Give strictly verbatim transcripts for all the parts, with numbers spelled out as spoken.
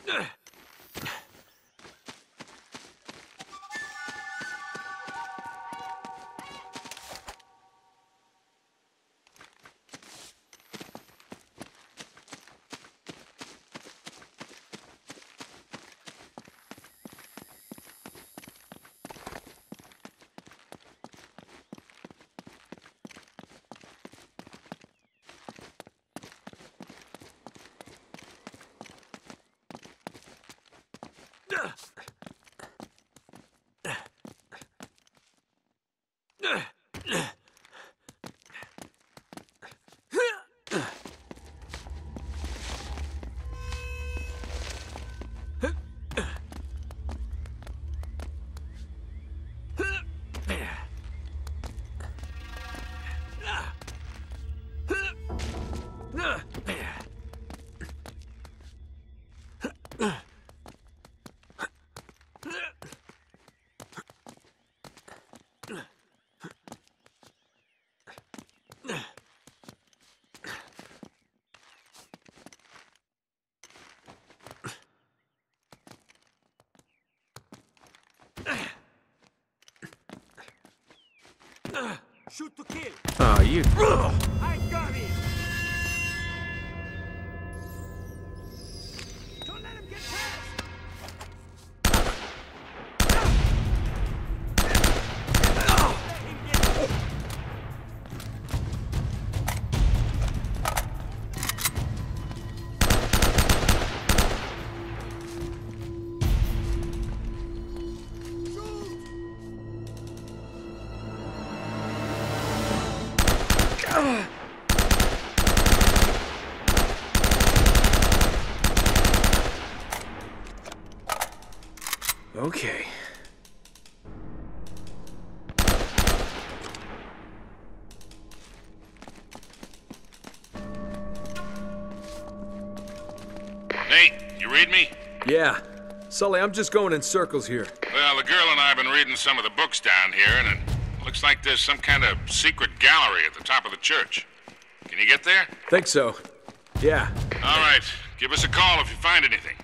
Shoot to kill. Oh, you. I got him. Don't let him get past. Let him get. Okay. Nate, you read me? Yeah. Sully, I'm just going in circles here. Well, the girl and I have been reading some of the books down here, and it looks like there's some kind of secret gallery at the top of the church. Can you get there? Think so. Yeah. All right. Give us a call if you find anything.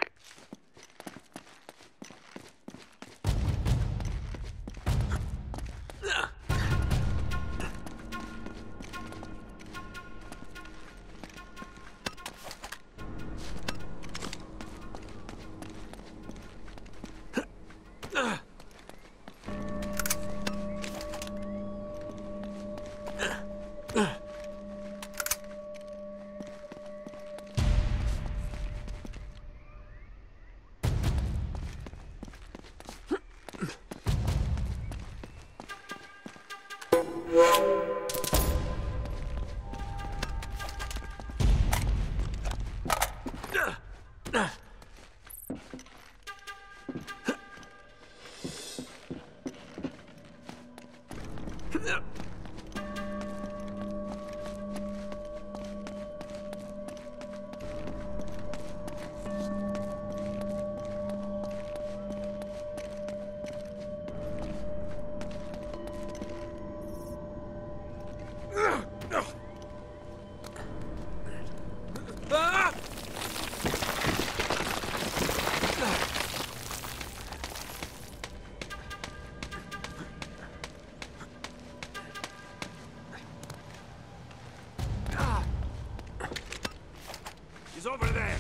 He's over there.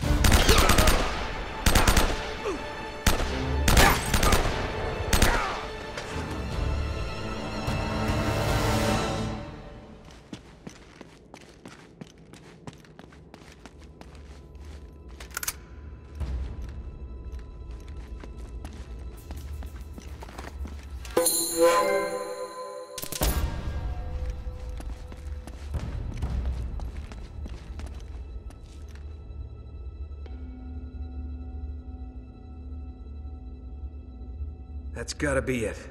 That's gotta be it.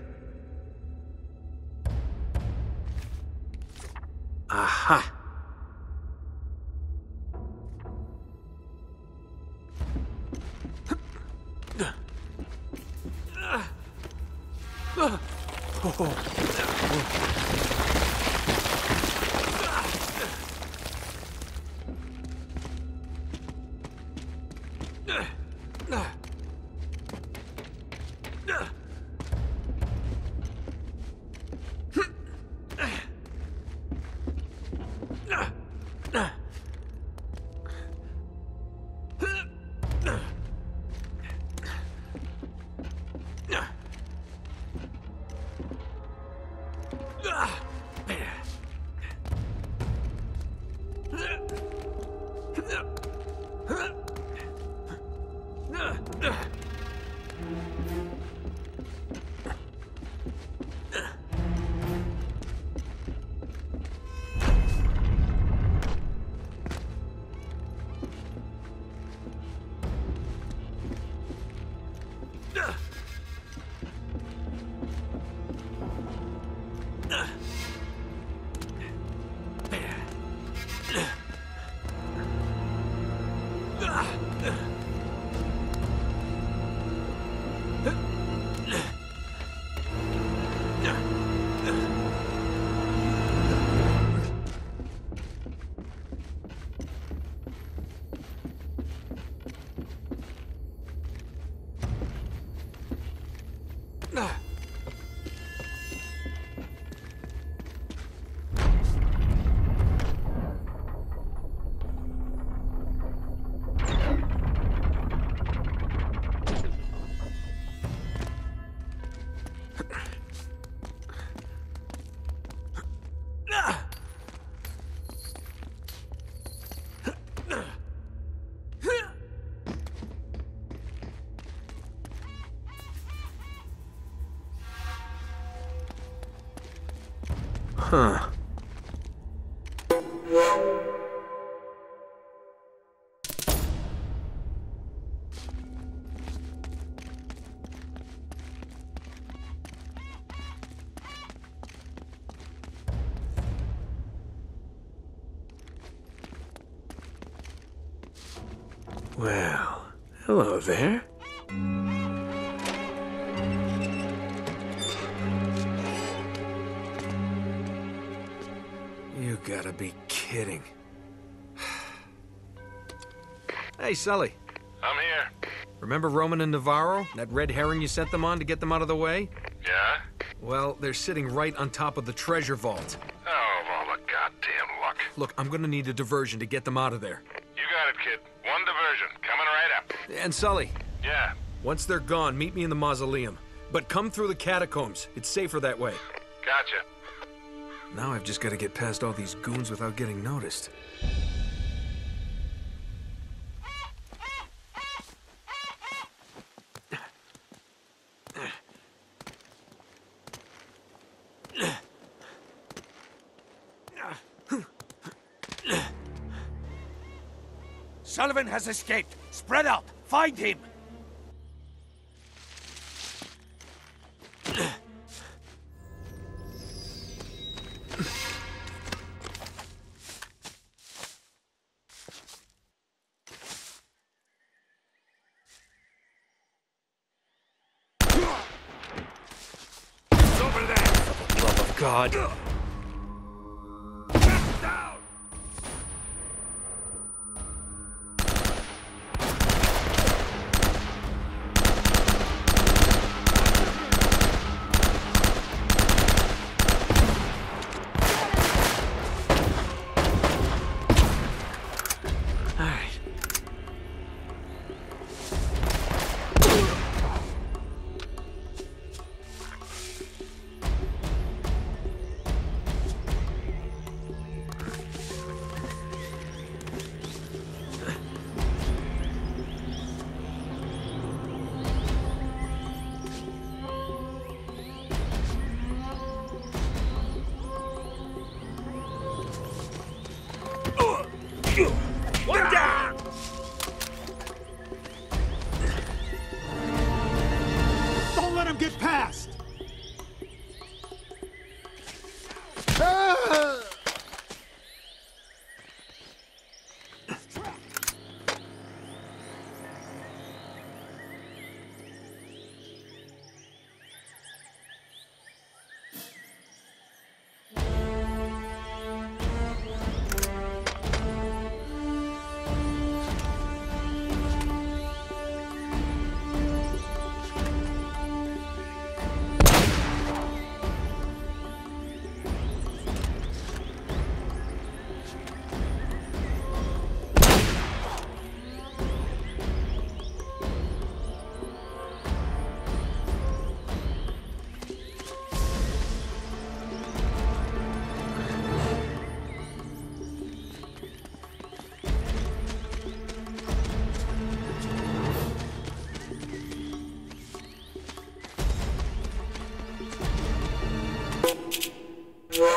Aha! Huh. Well, hello there. You gotta be kidding. Hey, Sully. I'm here. Remember Roman and Navarro? That red herring you sent them on to get them out of the way? Yeah? Well, they're sitting right on top of the treasure vault. Oh, of all the goddamn luck. Look, I'm gonna need a diversion to get them out of there. You got it, kid. One diversion. Coming right up. And Sully, Yeah. once they're gone, meet me in the mausoleum. But come through the catacombs. It's safer that way. Gotcha. Now I've just got to get past all these goons without getting noticed. Sullivan has escaped. Spread out. Find him. Over there. For the love of God. Down. One down! Don't let him get past!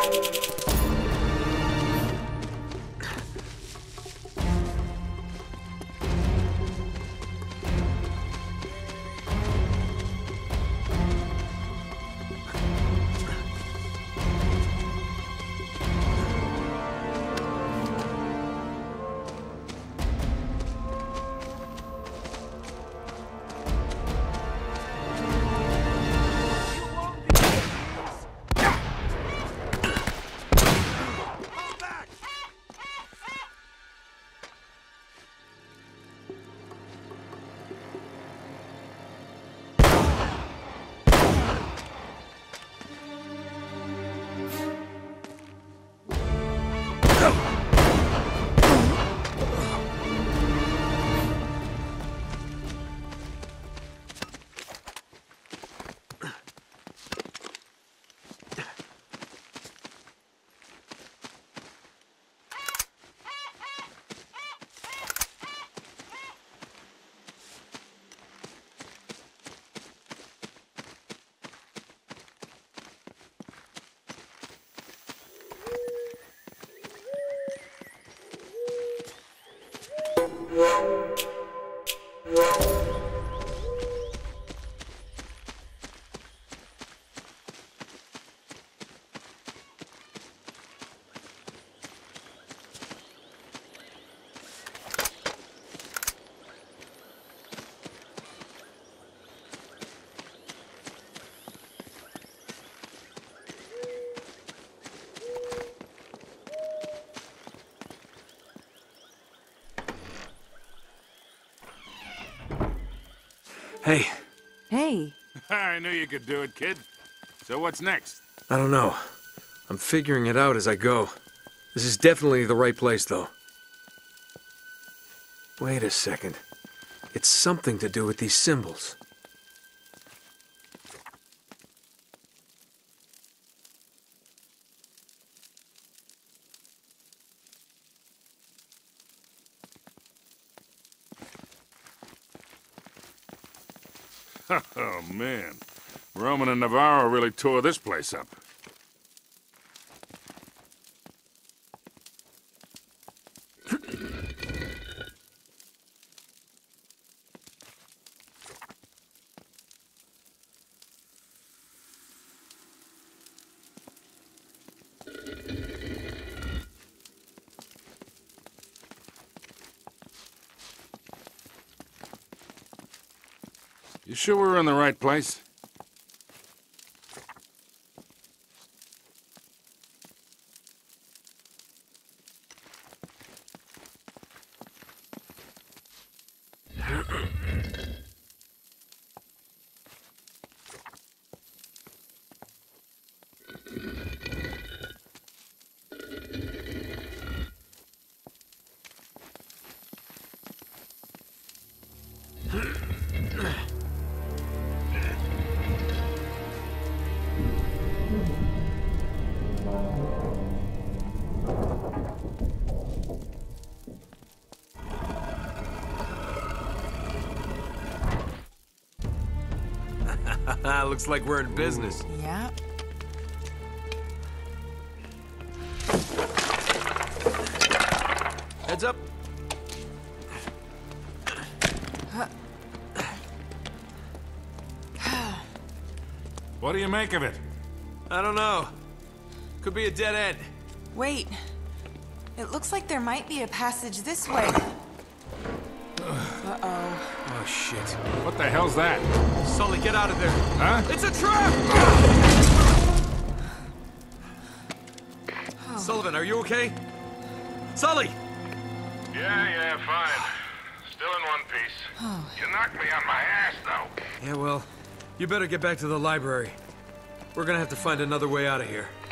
Hey. Hey. I knew you could do it, kid. So what's next? I don't know. I'm figuring it out as I go. This is definitely the right place, though. Wait a second. It's something to do with these symbols. Oh, man. Roman and Navarro really tore this place up. You sure we're in the right place? Looks like we're in business. Yeah. Heads up. What do you make of it? I don't know. Could be a dead end. Wait. It looks like there might be a passage this way. Uh-oh. Oh, shit. What the hell's that? Sully, get out of there. Huh? It's a trap! Oh. Sullivan, are you okay? Sully! Yeah, yeah, fine. Still in one piece. Oh. You knocked me on my ass, though. Yeah, well, you better get back to the library. We're gonna have to find another way out of here.